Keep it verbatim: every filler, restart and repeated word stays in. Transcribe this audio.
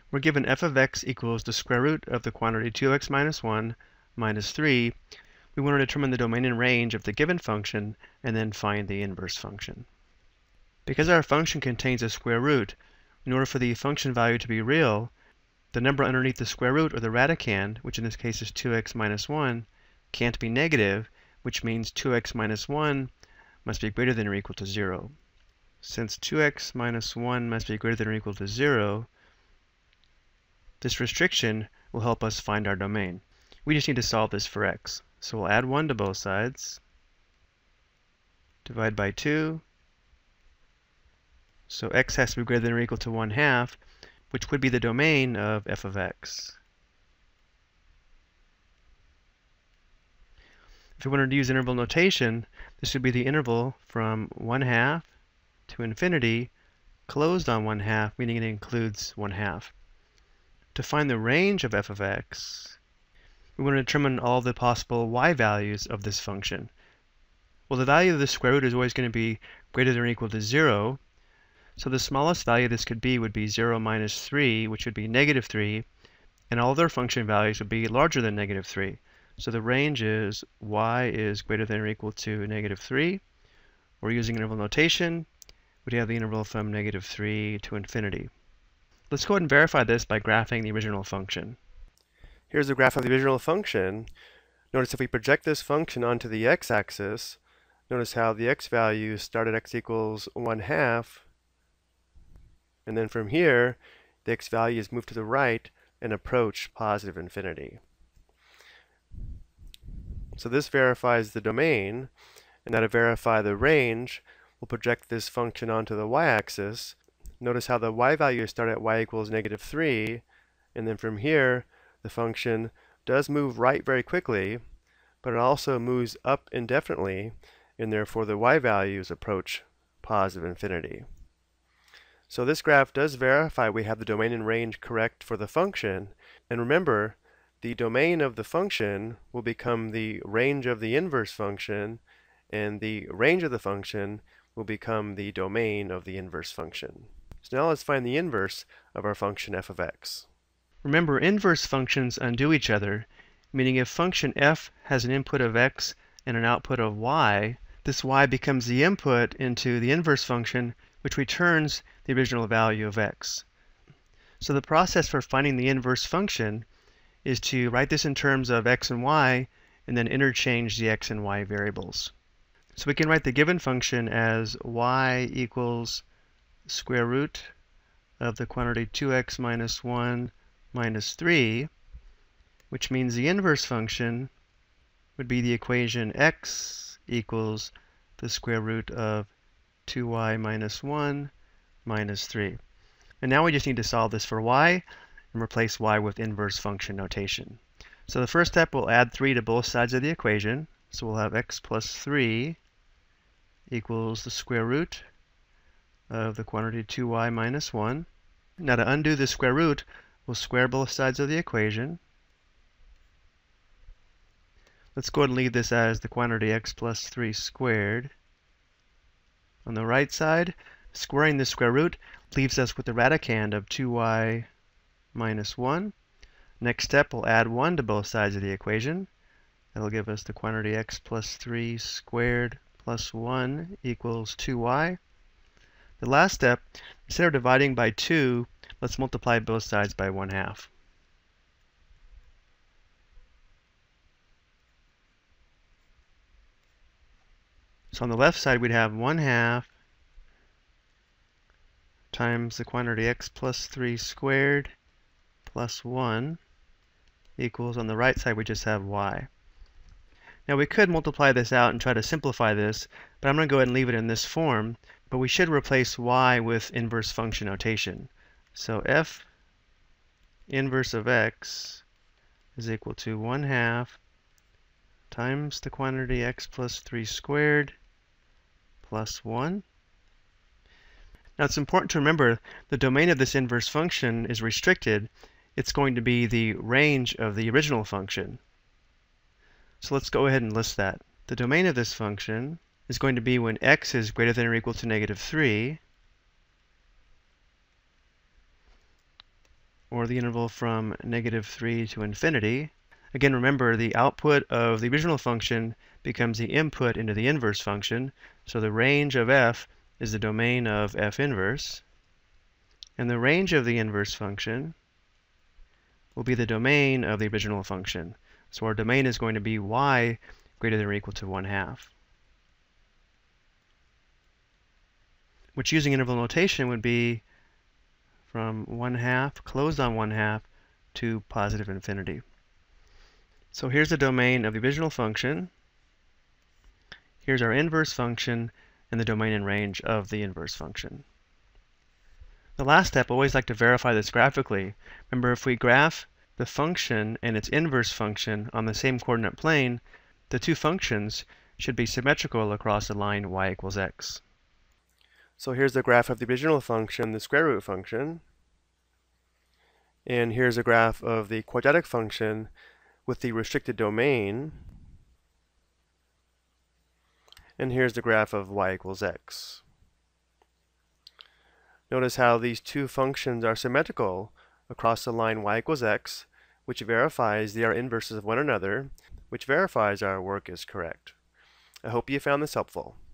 We're given f of x equals the square root of the quantity two x minus one minus three. We want to determine the domain and range of the given function and then find the inverse function. Because our function contains a square root, in order for the function value to be real, the number underneath the square root, or the radicand, which in this case is two x minus one, can't be negative, which means two x minus one must be greater than or equal to zero. Since two x minus one must be greater than or equal to zero, this restriction will help us find our domain. We just need to solve this for x. So we'll add one to both sides, divide by two, so x has to be greater than or equal to one half, which would be the domain of f of x. If we wanted to use interval notation, this would be the interval from one half to infinity, closed on one half, meaning it includes one half. To find the range of f of x, we want to determine all the possible y values of this function. Well, the value of the square root is always going to be greater than or equal to zero, so the smallest value this could be would be zero minus three, which would be negative three, and all of their function values would be larger than negative three. So the range is y is greater than or equal to negative three. We're using interval notation. We'd have the interval from negative three to infinity. Let's go ahead and verify this by graphing the original function. Here's a graph of the original function. Notice if we project this function onto the x-axis, notice how the x values start at x equals one half, and then from here, the x values move to the right and approach positive infinity. So this verifies the domain, and now to verify the range, we'll project this function onto the y-axis. Notice how the y values start at y equals negative three, and then from here, the function does move right very quickly, but it also moves up indefinitely, and therefore the y values approach positive infinity. So this graph does verify we have the domain and range correct for the function, and remember, the domain of the function will become the range of the inverse function, and the range of the function will become the domain of the inverse function. So now let's find the inverse of our function f of x. Remember, inverse functions undo each other, meaning if function f has an input of x and an output of y, this y becomes the input into the inverse function, which returns the original value of x. So the process for finding the inverse function is to write this in terms of x and y, and then interchange the x and y variables. So we can write the given function as y equals square root of the quantity two x minus one minus three, which means the inverse function would be the equation x equals the square root of two y minus one minus three. And now we just need to solve this for y and replace y with inverse function notation. So the first step, we'll add three to both sides of the equation. So we'll have x plus three equals the square root of the quantity two y minus one. Now to undo the square root, we'll square both sides of the equation. Let's go ahead and leave this as the quantity x plus three squared. On the right side, squaring the square root leaves us with the radicand of two y minus one. Next step, we'll add one to both sides of the equation. That'll give us the quantity x plus three squared plus one equals two y. The last step, instead of dividing by two, let's multiply both sides by one half. So on the left side, we'd have one half times the quantity x plus three squared plus one equals, on the right side, we just have y. Now we could multiply this out and try to simplify this, but I'm going to go ahead and leave it in this form. But we should replace y with inverse function notation. So f inverse of x is equal to one half times the quantity x plus three squared plus one. Now it's important to remember the domain of this inverse function is restricted. It's going to be the range of the original function. So let's go ahead and list that. The domain of this function is going to be when x is greater than or equal to negative three, or the interval from negative three to infinity. Again, remember the output of the original function becomes the input into the inverse function, so the range of f is the domain of f inverse, and the range of the inverse function will be the domain of the original function. So our domain is going to be y greater than or equal to one half, which using interval notation would be from one half, closed on one half, to positive infinity. So here's the domain of the original function. Here's our inverse function and the domain and range of the inverse function. The last step, I always like to verify this graphically. Remember, if we graph the function and its inverse function on the same coordinate plane, the two functions should be symmetrical across the line y equals x. So here's the graph of the original function, the square root function. And here's a graph of the quadratic function with the restricted domain. And here's the graph of y equals x. Notice how these two functions are symmetrical across the line y equals x, which verifies they are inverses of one another, which verifies our work is correct. I hope you found this helpful.